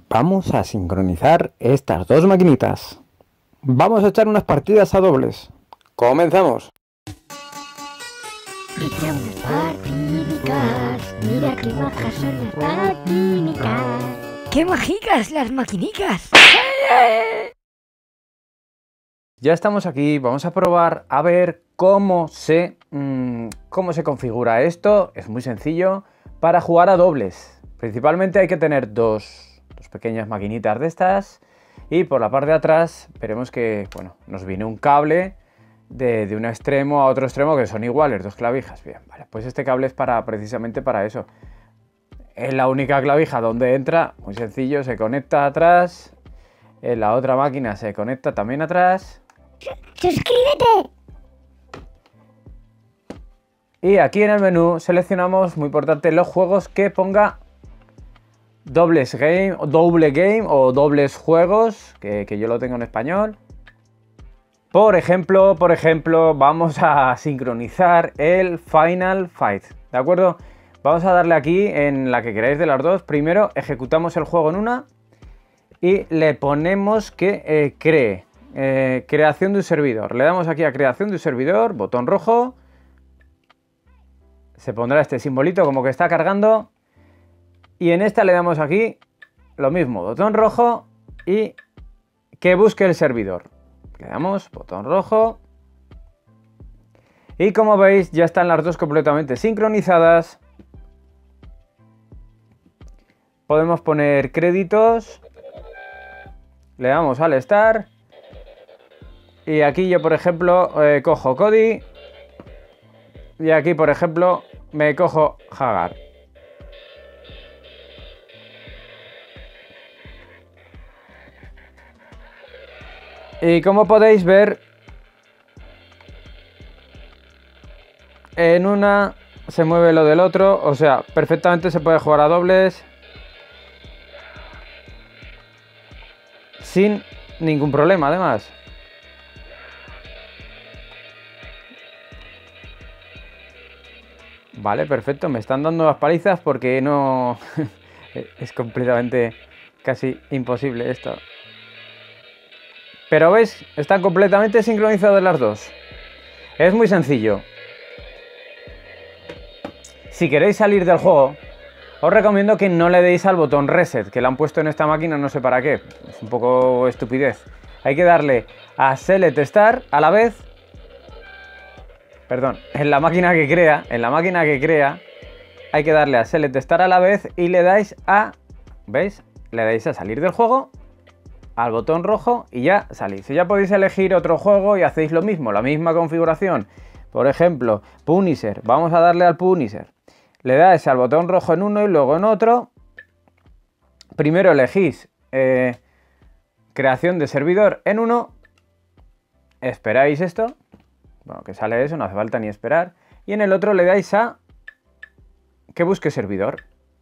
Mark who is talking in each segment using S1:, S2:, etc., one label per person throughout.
S1: Vamos a sincronizar estas dos maquinitas. Vamos a echar unas partidas a dobles. ¡Comenzamos!
S2: Echa unas partidicas, mira qué majas son las maquinicas. ¡Qué mágicas las maquinicas!
S1: Ya estamos aquí, vamos a probar a ver cómo se configura esto. Es muy sencillo para jugar a dobles. Principalmente hay que tener dos pequeñas maquinitas de estas y por la parte de atrás veremos que nos viene un cable de un extremo a otro extremo que son iguales, dos clavijas. Bien, vale, pues este cable es precisamente para eso. Es la única clavija donde entra, muy sencillo, se conecta atrás. En la otra máquina se conecta también atrás.
S2: ¡Suscríbete!
S1: Y aquí en el menú seleccionamos, muy importante, los juegos que ponga doble game o dobles juegos, que yo lo tengo en español. Por ejemplo, vamos a sincronizar el Final Fight, ¿de acuerdo? Vamos a darle aquí en la que queráis de las dos. Primero ejecutamos el juego en una y le ponemos que cree. Creación de un servidor. Le damos aquí a creación de un servidor, botón rojo. Se pondrá este simbolito como que está cargando. Y en esta le damos aquí lo mismo, botón rojo y que busque el servidor. Le damos botón rojo. Y como veis ya están las dos completamente sincronizadas. Podemos poner créditos. Le damos al start. Y aquí yo, por ejemplo, cojo Cody. Y aquí, por ejemplo, me cojo Hagar. Y como podéis ver, en una se mueve lo del otro. O sea, perfectamente se puede jugar a dobles sin ningún problema, además. Vale, perfecto. Me están dando las palizas porque no... es completamente casi imposible esto. Pero ¿veis? Están completamente sincronizadas las dos. Es muy sencillo. Si queréis salir del juego, os recomiendo que no le deis al botón reset, que lo han puesto en esta máquina no sé para qué. Es un poco estupidez. Hay que darle a select start a la vez. Perdón, en la máquina que crea, hay que darle a select start a la vez y le dais a... ¿Veis? Le dais a salir del juego, al botón rojo y ya salís. Y ya podéis elegir otro juego y hacéis lo mismo, la misma configuración. Por ejemplo, Punisher. Vamos a darle al Punisher. Le dais al botón rojo en uno y luego en otro. Primero elegís creación de servidor en uno. Esperáis esto. Bueno, que sale eso, no hace falta ni esperar. Y en el otro le dais a que busque servidor.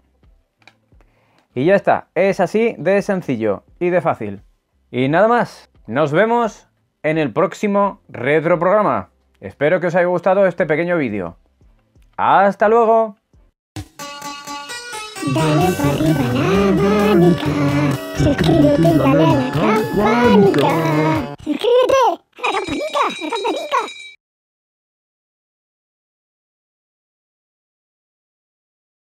S1: Y ya está, es así de sencillo y de fácil. Y nada más, nos vemos en el próximo retroprograma. Espero que os haya gustado este pequeño vídeo. ¡Hasta luego!
S2: Dale para arriba la manica. Suscríbete y dale a la campanica. Suscríbete a la campanica,